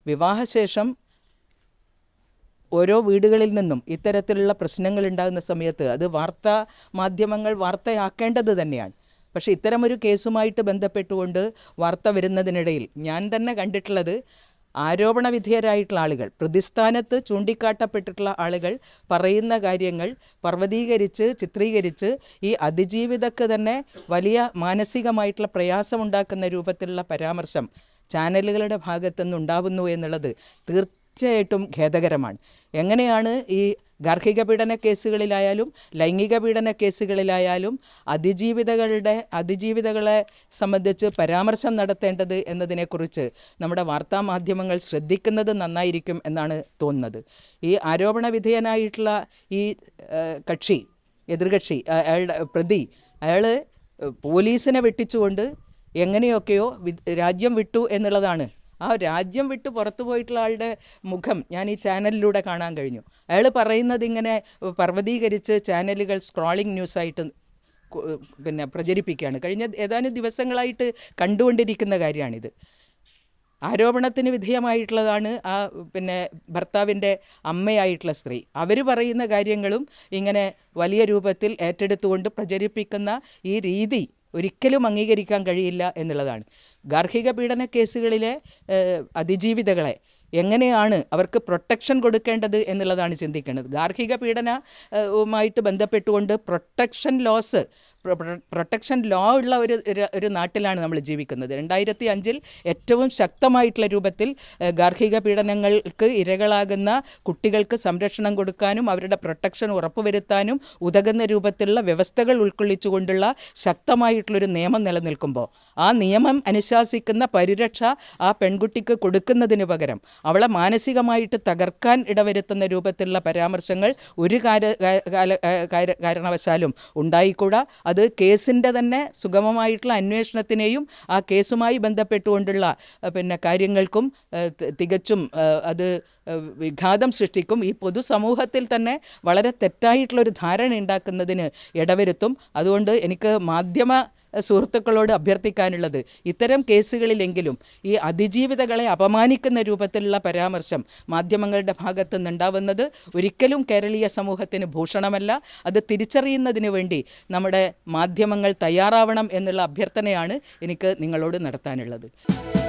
വിവാഹശേഷം ഓരോ വീടുകളിൽ നിന്നും ഇത്തരത്തിലുള്ള പ്രശ്നങ്ങൾ ഉണ്ടാകുന്ന സമയത്ത് അത് മാധ്യമങ്ങൾ വാർത്തയാക്കേണ്ടത് തന്നെയാണ്. പക്ഷേ ഇത്തരമൊരു കേസുമായിട്ട് ബന്ധപ്പെട്ടുകൊണ്ട് വാർത്ത വരുന്നതിനിടയിൽ ഞാൻ തന്നെ കണ്ടിട്ടുള്ളത്, ആരോപണ വിധേയരായിട്ടുള്ള ആളുകൾ, പ്രതിസ്ഥാനത്ത് ചൂണ്ടിക്കാട്ടപ്പെട്ടിട്ടുള്ള ആളുകൾ പറയുന്ന കാര്യങ്ങൾ പർവ്വതീകരിച്ച് ചിത്രീകരിച്ച് ഈ അതിജീവിതക്ക് തന്നെ വലിയ മാനസികമായിട്ടുള്ള പ്രയാസമുണ്ടാക്കുന്ന രൂപത്തിലുള്ള പരാമർശം ചാനലുകളുടെ ഭാഗത്തുനിന്ന് ഉണ്ടാവുന്നു എന്നുള്ളത് തീർച്ചയായിട്ടും ഖേദകരമാണ്. എങ്ങനെയാണ് ഈ ഗാർഹിക പീഡന കേസുകളിലായാലും ലൈംഗിക പീഡന കേസുകളിലായാലും അതിജീവിതകളെ സംബന്ധിച്ച് പരാമർശം നടത്തേണ്ടത് എന്നതിനെക്കുറിച്ച് നമ്മുടെ വാർത്താമാധ്യമങ്ങൾ ശ്രദ്ധിക്കുന്നത് നന്നായിരിക്കും എന്നാണ് തോന്നുന്നത്. ഈ ആരോപണ വിധേയനായിട്ടുള്ള ഈ എതിർകക്ഷി അയാൾ പോലീസിനെ വെട്ടിച്ചുകൊണ്ട് എങ്ങനെയൊക്കെയോ രാജ്യം വിട്ടു എന്നുള്ളതാണ്. ആ രാജ്യം വിട്ട് പുറത്തു പോയിട്ടുള്ള ആളുടെ മുഖം ഞാൻ ഈ ചാനലിലൂടെ കാണാൻ കഴിഞ്ഞു. അയാൾ പറയുന്നത് ഇങ്ങനെ പർവ്വതീകരിച്ച് ചാനലുകൾ സ്ക്രോളിംഗ് ന്യൂസായിട്ട് പ്രചരിപ്പിക്കുകയാണ്. കഴിഞ്ഞ ഏതാനും ദിവസങ്ങളായിട്ട് കണ്ടുകൊണ്ടിരിക്കുന്ന കാര്യമാണിത്. ആരോപണത്തിന് വിധേയമായിട്ടുള്ളതാണ് ആ ഭർത്താവിൻ്റെ അമ്മയായിട്ടുള്ള സ്ത്രീ. അവർ പറയുന്ന കാര്യങ്ങളും ഇങ്ങനെ വലിയ രൂപത്തിൽ ഏറ്റെടുത്തുകൊണ്ട് പ്രചരിപ്പിക്കുന്ന ഈ രീതി ഒരിക്കലും അംഗീകരിക്കാൻ കഴിയില്ല എന്നുള്ളതാണ്. ഗാർഹിക പീഡന കേസുകളിലെ അതിജീവിതകളെ എങ്ങനെയാണ് അവർക്ക് പ്രൊട്ടക്ഷൻ കൊടുക്കേണ്ടത് എന്നുള്ളതാണ് ചിന്തിക്കേണ്ടത്. ഗാർഹിക പീഡനവുമായിട്ട് ബന്ധപ്പെട്ടുകൊണ്ട് പ്രൊട്ടക്ഷൻ ലോ ഉള്ള ഒരു നാട്ടിലാണ് നമ്മൾ ജീവിക്കുന്നത്. 2005 ഏറ്റവും ശക്തമായിട്ടുള്ള രൂപത്തിൽ ഗാർഹിക പീഡനങ്ങൾക്ക് ഇരകളാകുന്ന കുട്ടികൾക്ക് സംരക്ഷണം കൊടുക്കാനും അവരുടെ പ്രൊട്ടക്ഷൻ ഉറപ്പുവരുത്താനും ഉതകുന്ന രൂപത്തിലുള്ള വ്യവസ്ഥകൾ ഉൾക്കൊള്ളിച്ചുകൊണ്ടുള്ള ശക്തമായിട്ടുള്ളൊരു നിയമം നിലനിൽക്കുമ്പോൾ ആ നിയമം അനുശാസിക്കുന്ന പരിരക്ഷ ആ പെൺകുട്ടിക്ക് കൊടുക്കുന്നതിന് പകരം അവളെ മാനസികമായിട്ട് തകർക്കാൻ ഇടവരുത്തുന്ന രൂപത്തിലുള്ള പരാമർശങ്ങൾ ഒരു കാരണവശാലും ഉണ്ടായിക്കൂടാ. അത് കേസിൻ്റെ തന്നെ സുഗമമായിട്ടുള്ള അന്വേഷണത്തിനെയും ആ കേസുമായി ബന്ധപ്പെട്ടുകൊണ്ടുള്ള കാര്യങ്ങൾക്കും തികച്ചും അത് വിഘാതം സൃഷ്ടിക്കും. ഈ പൊതുസമൂഹത്തിൽ തന്നെ വളരെ തെറ്റായിട്ടുള്ളൊരു ധാരണ ഉണ്ടാക്കുന്നതിന് ഇടവരുത്തും. അതുകൊണ്ട് എനിക്ക് മാധ്യമ സുഹൃത്തുക്കളോട് അഭ്യർത്ഥിക്കാനുള്ളത്, ഇത്തരം കേസുകളിലെങ്കിലും ഈ അതിജീവിതകളെ അപമാനിക്കുന്ന രൂപത്തിലുള്ള പരാമർശം മാധ്യമങ്ങളുടെ ഭാഗത്തു നിന്നുണ്ടാവുന്നത് ഒരിക്കലും കേരളീയ സമൂഹത്തിന് ഭൂഷണമല്ല. അത് തിരിച്ചറിയുന്നതിന് വേണ്ടി നമ്മുടെ മാധ്യമങ്ങൾ തയ്യാറാവണം എന്നുള്ള അഭ്യർത്ഥനയാണ് എനിക്ക് നിങ്ങളോട് നടത്താനുള്ളത്.